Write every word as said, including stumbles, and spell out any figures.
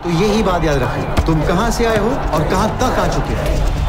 तो यही बात याद रखना, तुम कहां से आए हो और कहां तक आ चुके हो।